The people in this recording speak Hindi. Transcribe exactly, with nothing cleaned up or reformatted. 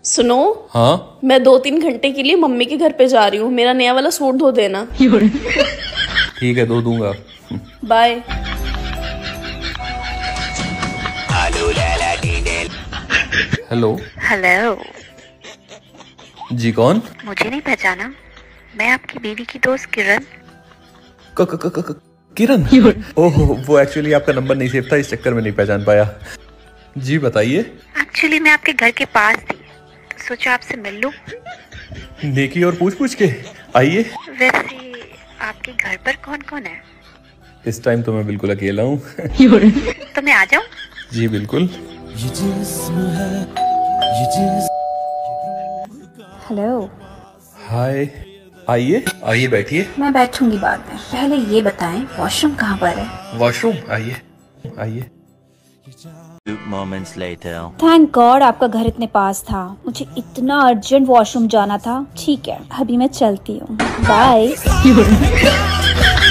सुनो। हाँ मैं दो तीन घंटे के लिए मम्मी के घर पे जा रही हूँ, मेरा नया वाला सूट धो देना। ठीक है, धो दूंगा। बाय। हेलो। हेलो। जी कौन? मुझे नहीं पहचाना? मैं आपकी बीवी की दोस्त किरण। क, क, क, क, किरण? ओह, वो एक्चुअली आपका नंबर नहीं सेव था, इस चक्कर में नहीं पहचान पाया। जी बताइए। एक्चुअली मैं आपके घर के पास थी, तो सोचा आपसे मिल लूं। नेकी और पूछ पूछ के आइए। वैसे आपके घर पर कौन कौन है? इस टाइम तो मैं बिल्कुल अकेला हूँ। तो मैं आ जाऊं? जी बिल्कुल। हेलो। हाय, आइए आइए बैठिए। मैं बैठूंगी बाद में, पहले ये बताएं वॉशरूम कहाँ पर है? वॉशरूम? आइए आइए। थैंक गॉड आपका घर इतने पास था, मुझे इतना अर्जेंट वॉशरूम जाना था। ठीक है, अभी मैं चलती हूँ, बाय।